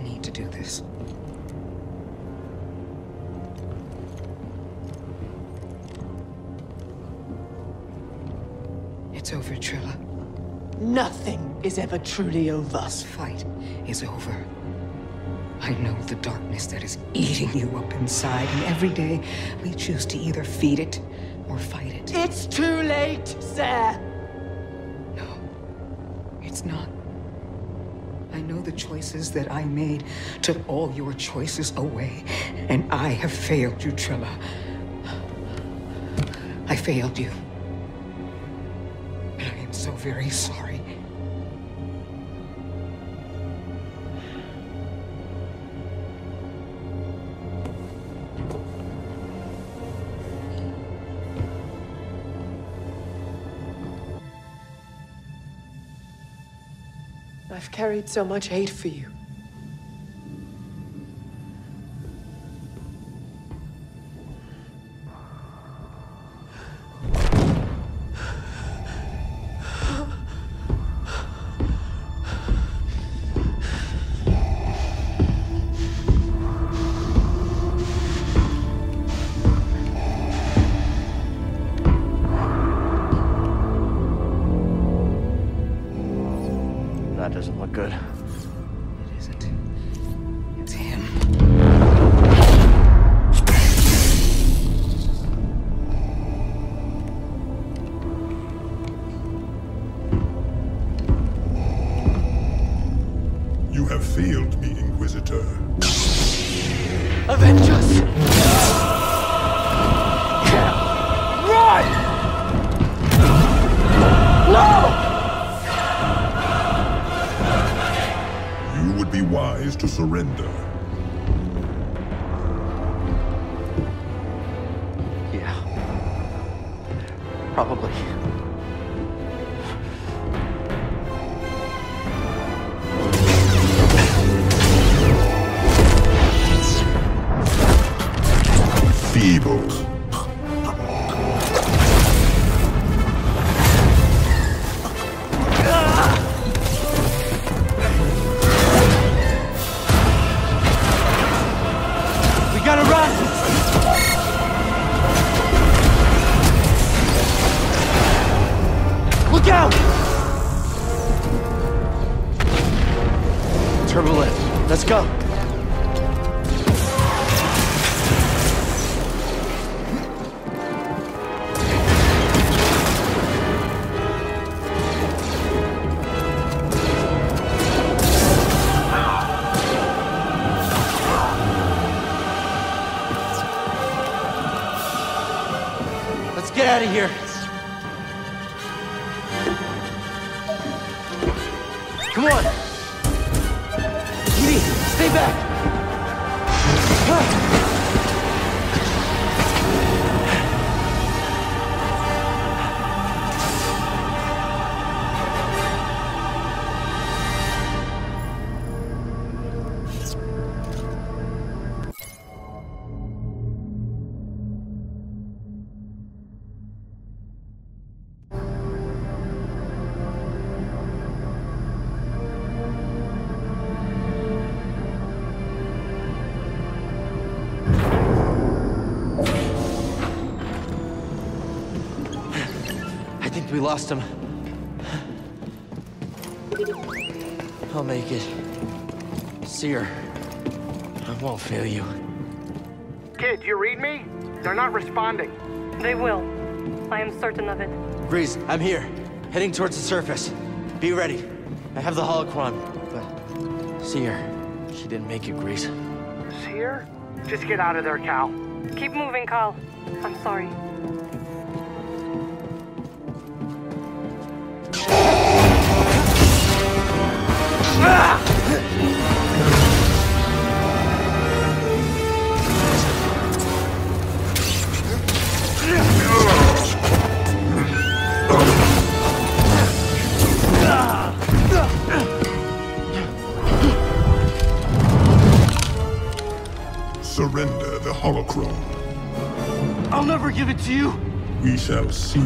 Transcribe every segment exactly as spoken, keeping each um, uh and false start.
need to do this. It's over, Trilla. Nothing is ever truly over. This fight is over. I know the darkness that is eating you up inside, and every day we choose to either feed it or fight it. It's too late, sir. No, it's not. I know the choices that I made took all your choices away, and I have failed you, Trilla. I failed you. And I am so very sorry. I've carried so much hate for you. That doesn't look good. It isn't. It's him. You have failed me, Inquisitor. Avenge us! Run! No! You would be wise to surrender. Yeah. Probably. Feeble. Gotta run! Look out! Turbolift. Let's go. Get out of here. Come on. Edie, stay back. We lost him. I'll make it. Seer, I won't fail you. Kid, you read me? They're not responding. They will. I am certain of it. Grease, I'm here. Heading towards the surface. Be ready. I have the holocron, but Seer, she didn't make it, Grease. Seer? Just get out of there, Cal. Keep moving, Cal. I'm sorry. Surrender the holocron. I'll never give it to you. We shall see.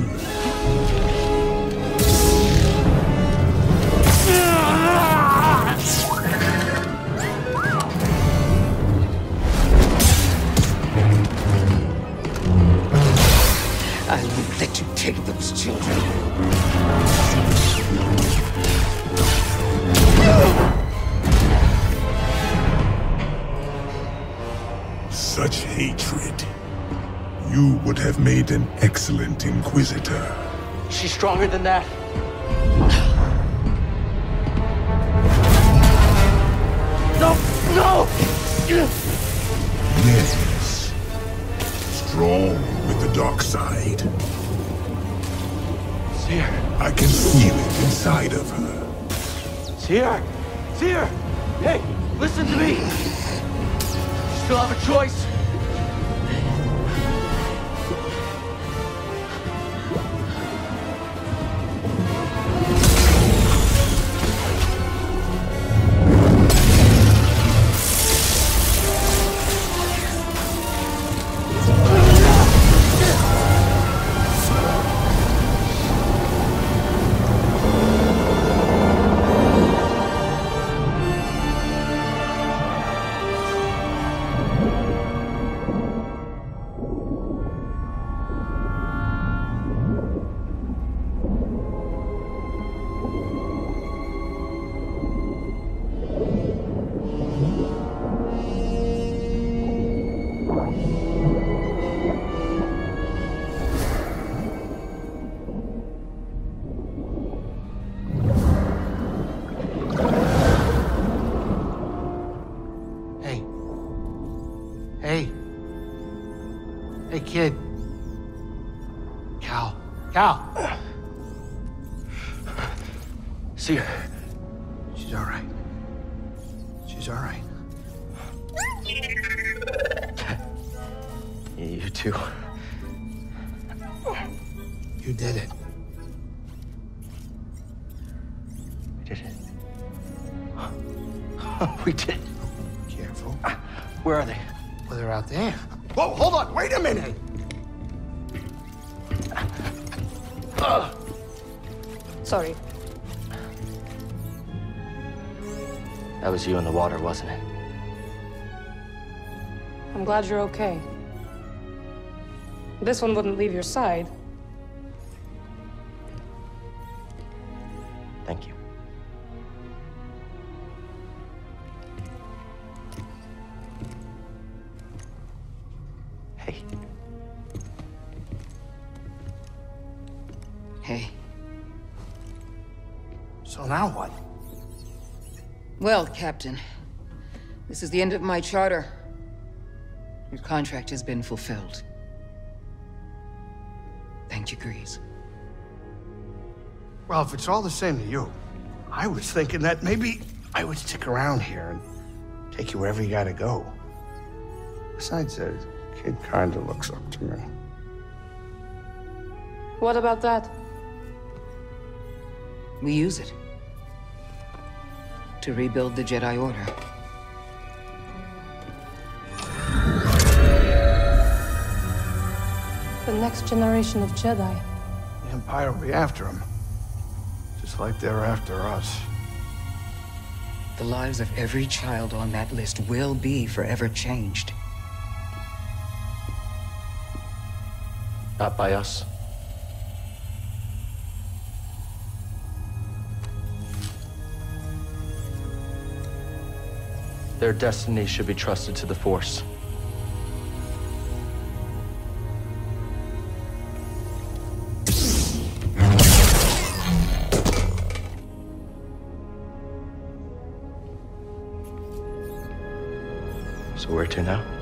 hatred. You would have made an excellent Inquisitor. She's stronger than that. No! No! Yes. Strong with the dark side. Cere. I can feel it inside of her. Cere! Cere! Hey, listen to me! You still have a choice. Hey. Hey, kid. Cal. Cal! Cere. She's all right. She's all right. You too. You did it. We did it. We did. Careful. Where are they? Well, they're out there. Whoa, hold on, wait a minute! Uh. Sorry. That was you in the water, wasn't it? I'm glad you're okay. This one wouldn't leave your side. Thank you. Hey. Hey. So now what? Well, Captain, this is the end of my charter. Your contract has been fulfilled. Thank you, Grease. Well, if it's all the same to you, I was thinking that maybe I would stick around here and take you wherever you gotta go. Besides, the kid kinda looks up to me. What about that? We use it to rebuild the Jedi Order. The next generation of Jedi. The Empire will be after him. Just like they're after us. The lives of every child on that list will be forever changed. Not by us. Their destiny should be trusted to the Force. So where to now?